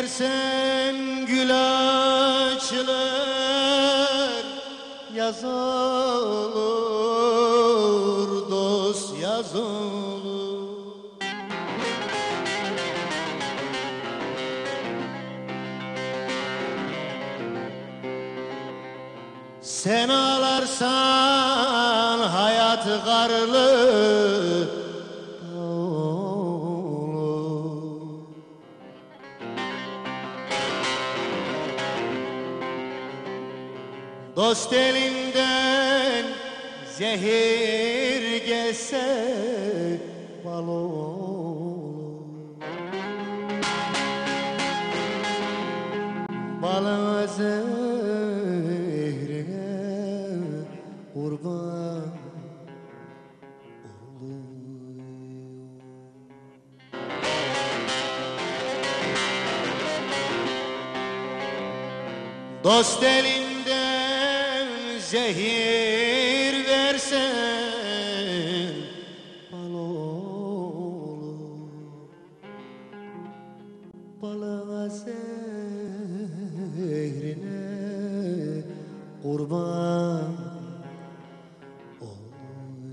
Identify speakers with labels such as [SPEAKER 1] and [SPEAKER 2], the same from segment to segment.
[SPEAKER 1] versen gül açılır, yaz olur, dost yaz olur. Sen ağlarsan hayat karlı olur. Dost elinden zehir gelse bal olur. Balın zehrine kurban olur. Dost elinden zehir versen bal olur. Balına zehrine kurban olur.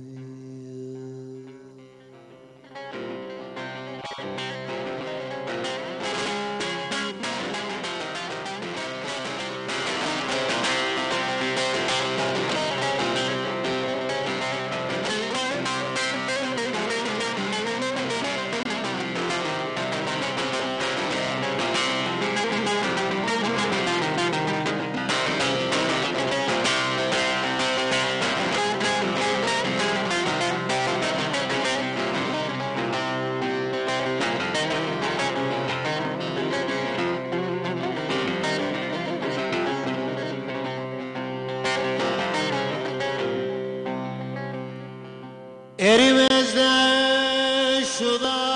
[SPEAKER 1] Erimez de şu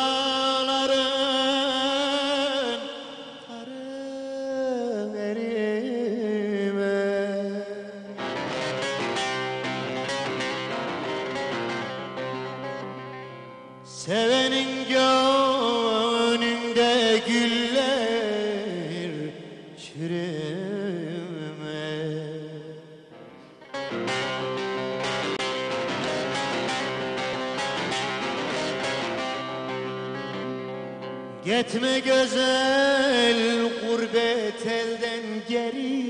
[SPEAKER 1] dağların karı erimez. Sevenin gönlünde güller çürümez. Gitme güzel gurbet elden geri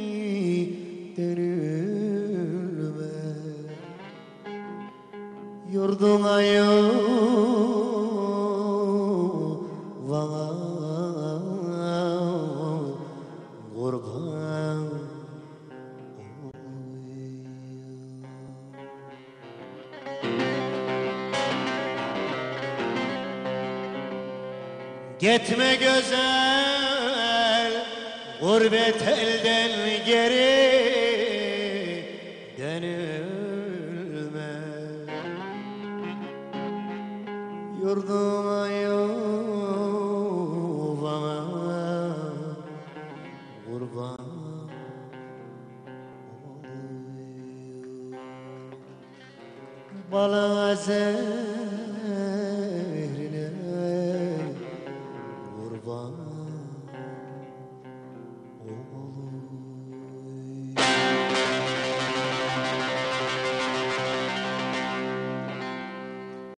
[SPEAKER 1] dönülme. Yurduna yuvana kurban Gitme güzel gurbet elden geri dönülme. Yurduma yuvana kurban olayım. Balına